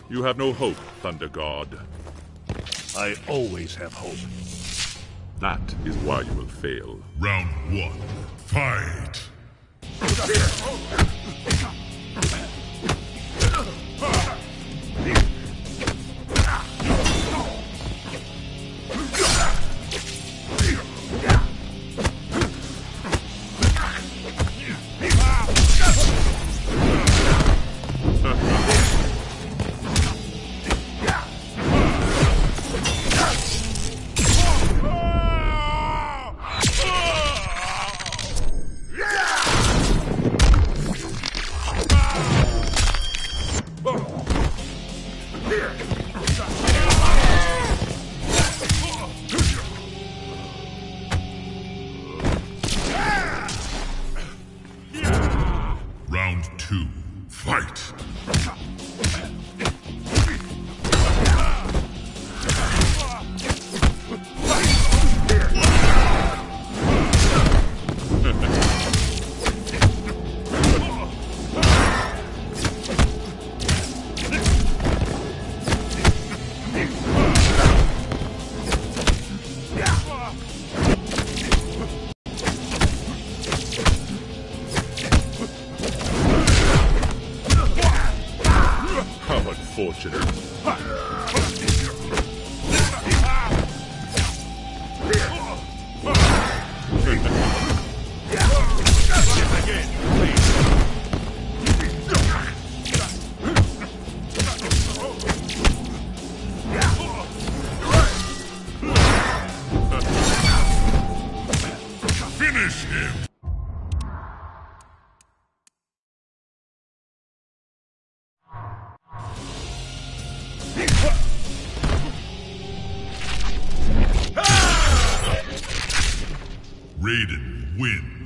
You have no hope, Thunder God. I always have hope. That is why you will fail. Round 1. Fight! Round 2. Fight! How unfortunate. Finish him! Raiden wins.